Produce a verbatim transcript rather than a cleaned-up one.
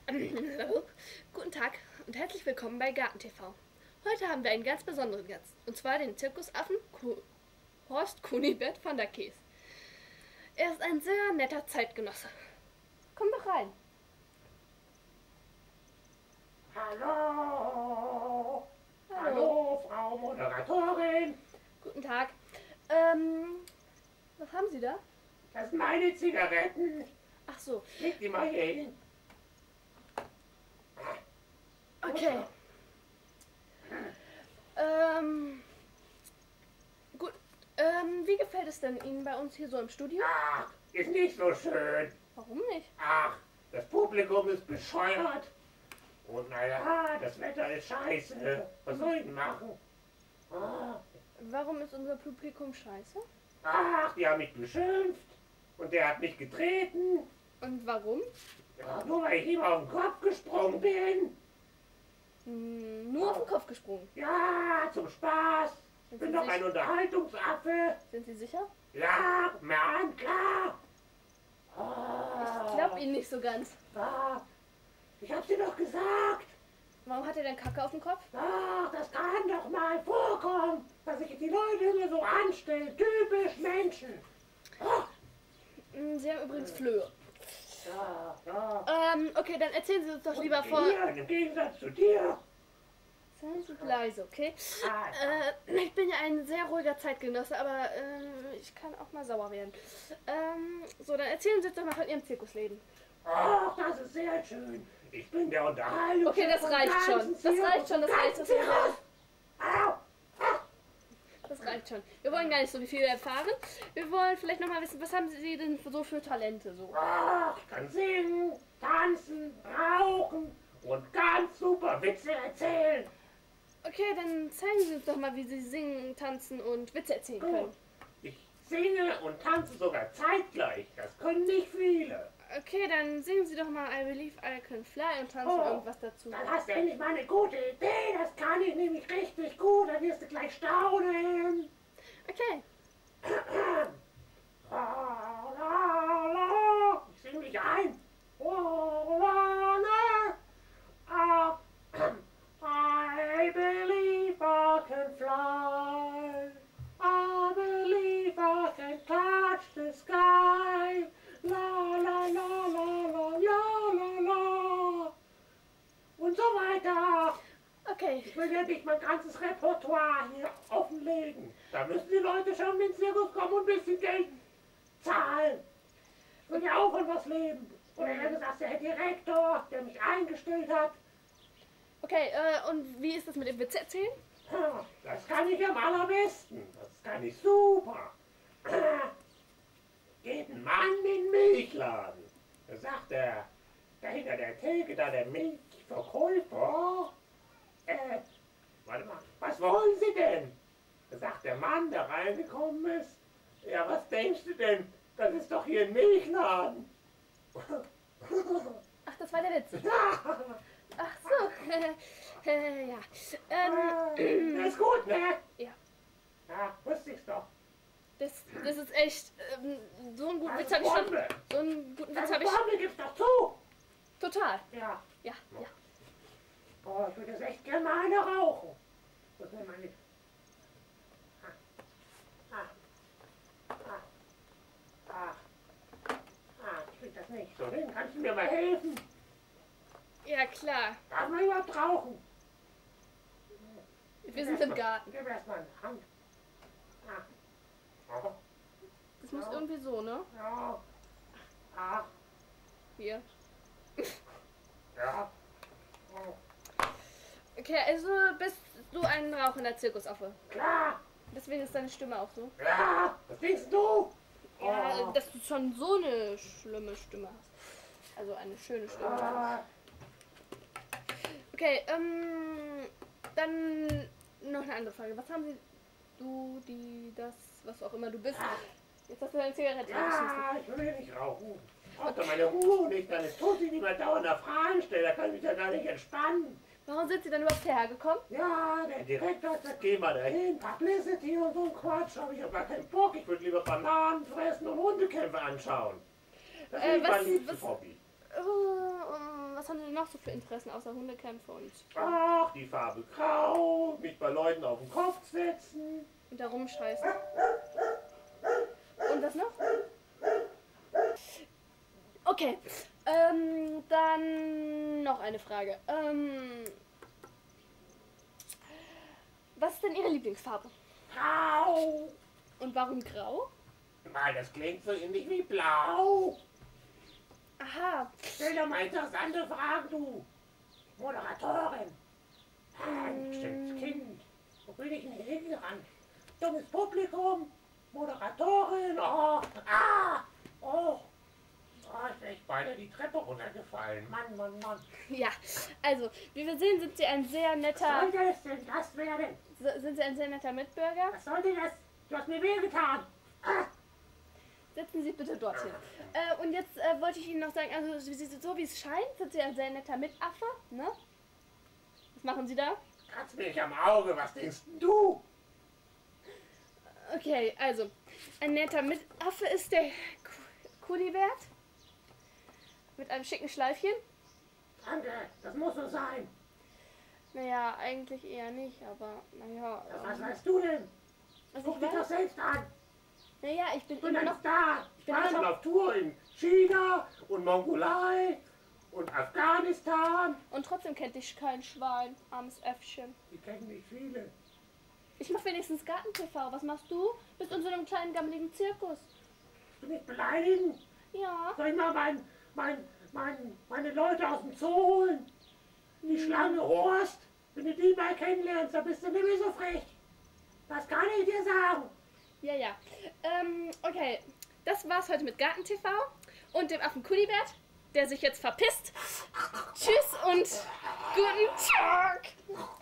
Hallo, guten Tag und herzlich willkommen bei Garten-T V. Heute haben wir einen ganz besonderen Gast, und zwar den Zirkusaffen Ku Horst Kunibert von der Kees. Er ist ein sehr netter Zeitgenosse. Komm doch rein. Hallo. Hallo. Hallo, Frau Moderatorin. Guten Tag. Ähm, was haben Sie da? Das sind meine Zigaretten. Ach so, Leg die mal hier hin. okay. Ähm, gut. Ähm, wie gefällt es denn Ihnen bei uns hier so im Studio? Ach, ist nicht so schön. Warum nicht? Ach, das Publikum ist bescheuert. Und naja, das Wetter ist scheiße. Was soll ich denn machen? Ah, Warum ist unser Publikum scheiße? Ach, die haben mich beschimpft. Und der hat mich getreten. Und warum? Ja, nur weil ich ihm auf den Kopf gesprungen bin. Hm, nur auf den Kopf gesprungen. Ja, zum Spaß. Ich Sind bin Sie doch sich- ein Unterhaltungsaffe. Sind Sie sicher? Ja, guck mir an, klar. Ich glaube Ihnen nicht so ganz. Ah, ich hab dir doch gesagt. Warum hat er denn Kacke auf dem Kopf? Ach, das kann doch mal vorkommen, dass sich die Leute immer so anstellen. Typisch Menschen. Ah, Hm, Sie haben übrigens Flöhe. ja, ja. Ähm, okay, dann erzählen Sie uns doch lieber vor. Hier, im Gegensatz zu dir. Seien Sie leise, okay? Ah, Äh, ich bin ja ein sehr ruhiger Zeitgenosse, aber äh, ich kann auch mal sauer werden. Ähm, so, dann erzählen Sie uns doch mal von Ihrem Zirkusleben. Ach, das ist sehr schön. Ich bin der Unterhaltung. Okay, das reicht schon. Das reicht schon, das reicht. Das, Au. das reicht schon. Wir wollen gar nicht so viel erfahren. Wir wollen vielleicht noch mal wissen, was haben Sie denn so für Talente so? Ach, ich kann singen, tanzen, rauchen und ganz super Witze erzählen. Okay, dann zeigen Sie uns doch mal, wie Sie singen, tanzen und Witze erzählen können. Ich singe und tanze sogar zeitgleich. Das können nicht viele. Okay, dann singen Sie doch mal I Believe I Can Fly und tanzen Oh, irgendwas dazu. Dann hast du endlich mal eine gute Idee. Das kann ich nämlich richtig gut. Da wirst du gleich staunen. Okay. La, la, la. Ich singe mich ein. La, la, la. Ah, I believe I can fly. I believe I can touch the sky. La la la la la la la la. Und so weiter. Okay. Ich will ja nicht mein ganzes Repertoire hier offenlegen. Da müssen die Leute schon in den Zirkus kommen und ein bisschen Geld zahlen. Ich will ja auch von was leben. Oder eher gesagt, der Herr Direktor, der mich eingestellt hat. Okay, äh, und wie ist das mit dem Witze erzählen? Ha, Das kann ich am allerbesten. Das kann ich super. Geht ein Mann in den Milchladen. Da sagt er, da hinter der Theke, da der Milchverkäufer, äh, warte mal, was wollen Sie denn? Da sagt der Mann, der reingekommen ist, ja, was denkst du denn? Das ist doch hier ein Milchladen. Ach, das war der Witz. Ach so. äh, ja. Ähm, Das ist gut, ne? ja. Ja, wusste ich's doch. Das, das ist echt. Ähm, so einen guten Das Witz ist habe ich schon. Bombe. So einen guten Witz Das habe ist ich. Bombe, gib's doch zu. Total. Ja. Ja, ja. Oh, ich würde das echt gerne mal eine rauchen. Was ist denn meine... Ah. Ah. Ah. Ah. Ah, ich krieg das nicht so hin. Kannst du mir mal helfen? Ja, klar. Darf man überhaupt rauchen? Wir sind im Garten. Gib erst mal eine Hand. Ah. Oh. Das muss irgendwie so, ne? Ja. Ah. Hier. Ja. Oh. Okay, also bist du ein rauchender Zirkusaffe. Klar. Deswegen ist deine Stimme auch so. Ja. Was denkst du? Ja, Oh. dass du schon so eine schlimme Stimme hast. Also eine schöne Stimme. Ah. Okay, ähm, dann noch eine andere Frage. Was haben Sie, du, die, das, was auch immer du bist? Jetzt hast du deine Zigarette weggeschmissen. Ja, ich will nicht rauchen. Ich brauche doch meine Ruhe nicht, dann ist tot, die immer dauernd Fragen stellen, da kann ich mich ja gar nicht entspannen. Warum sind Sie dann überhaupt hergekommen? Ja, der Direktor hat gesagt, geh mal dahin, Publicity und so ein Quatsch, aber ich habe gar keinen Bock, ich würde lieber Bananen fressen und Hundekämpfe anschauen. Das Äh, ist mein was- liebstes was- Hobby. Oh, was haben Sie noch so für Interessen außer Hundekämpfe und, Ach, die Farbe grau, mich bei Leuten auf den Kopf setzen. und da rumscheißen? Und was noch? Okay, ähm, dann noch eine Frage. Ähm, was ist denn Ihre Lieblingsfarbe? Grau. Und warum grau? Weil das klingt so ähnlich wie blau. Aha, Stell doch mal interessante Fragen, du. Moderatorin. Ein bestimmtes Kind. Wo bin ich denn hier hingerannt? Dummes Publikum. Moderatorin. Oh, ah, oh. Oh, ich bin echt beinahe die Treppe runtergefallen. Mann, Mann, Mann. ja, also, wie wir sehen, sind Sie ein sehr Was netter, soll das denn das werden? sind Sie ein sehr netter Mitbürger. Was soll denn das? Du hast mir wehgetan. Ah. Setzen Sie bitte dorthin. Äh, und jetzt äh, wollte ich Ihnen noch sagen, also Sie- Sie- so wie es scheint, sind Sie ein sehr netter Mitaffe, ne? Was machen Sie da? Kratz mich am Auge. Was denkst denn du? Okay, also, ein netter Mitaffe ist der Kunibert mit einem schicken Schleifchen. Danke, das muss so sein. Naja, eigentlich eher nicht, aber naja. Ja, was Ähm, weißt du denn? was Guck ich dich doch weiß? selbst an. Naja, ich bin Ich bin immer ein noch. Star. Ich bin war immer schon noch- auf Tour in China und Mongolei und Afghanistan. Und trotzdem kennt dich kein Schwein, armes Äffchen. Die kennen nicht viele. Ich mach wenigstens Garten-T V. Was machst du? Bist in so einem kleinen gammeligen Zirkus. Du mich beleidigen? Ja. Soll ich mal mein, mein, mein, meine Leute aus dem Zoo holen? Die Schlange Horst. Wenn du die mal kennenlernst, dann bist du nicht mehr so frech. Was kann ich dir sagen? Ja, ja. Ähm, okay. Das war's heute mit Garten-T V und dem Affen Kunibert, der sich jetzt verpisst. Tschüss und guten Tag.